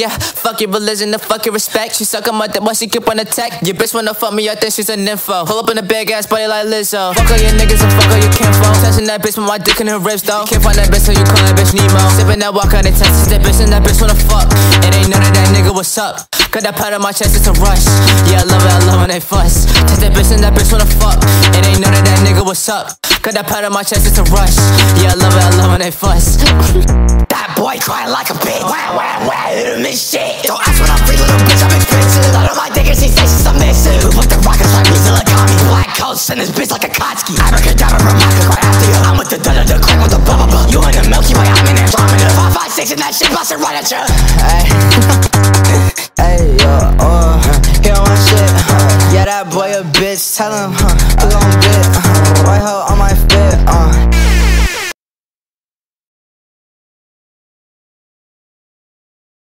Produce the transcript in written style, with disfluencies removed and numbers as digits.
Yeah, fuck your religion, the fuck your respect. She suck on my dick while she keep on attack. Your bitch wanna fuck me, I think she's an info. Pull up in a big ass body like Lizzo. Fuck all your niggas and fuck all your kinfolk. Touching that bitch with my dick in her ribs though. Can't find that bitch so you call that bitch Nemo. Sipping that walk out of Texas, that bitch and that bitch wanna fuck. It ain't none of that nigga, what's up? Got that pat on my chest, it's a rush. Yeah, I love when they fuss. Touch that bitch and that bitch wanna fuck. It ain't none of that nigga, what's up? Got that pat on my chest, it's a rush. Yeah, I love when they fuss. That boy crying like a bitch. Wow, wow, wow, hit him and shit. Don't ask when I'm free, little bitch, I'm expensive. Lot of my diggers, he says she's submissive. Who put the rockets like me, Silicami? Black coats, send this bitch like a Kotsky. Abracadabra, Ramaka, right after you. I'm with the da-da-da, crank with the bubble. You in the Milky Way, I'm in Andromeda. 5, 5, 6 and that shit bustin' right at you. Hey, hey, yo, he on my shit, yeah, that boy a bitch, tell him, who gon' bit, white hoe on my